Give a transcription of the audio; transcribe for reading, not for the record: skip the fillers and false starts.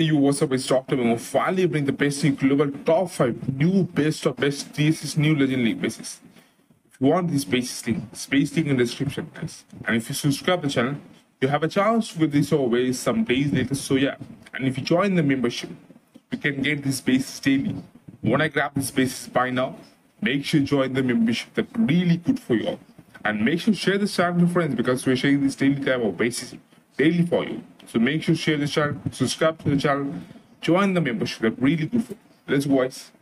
You, what's up? It's Dr. Memo. Finally bring the best in global top 5 new best of best TSS new Legend League bases. If you want this basis link, space link in the description, guys. And if you subscribe the channel, you have a chance with this always some days later. So yeah, and if you join the membership, you can get this basis daily. When I grab this basis by now, make sure you join the membership. That's really good for you all. And make sure to share this channel with friends because we're sharing this daily type of basis daily for you. So make sure to share the channel, subscribe to the channel, join the membership. They're really good for you. Let's go, guys.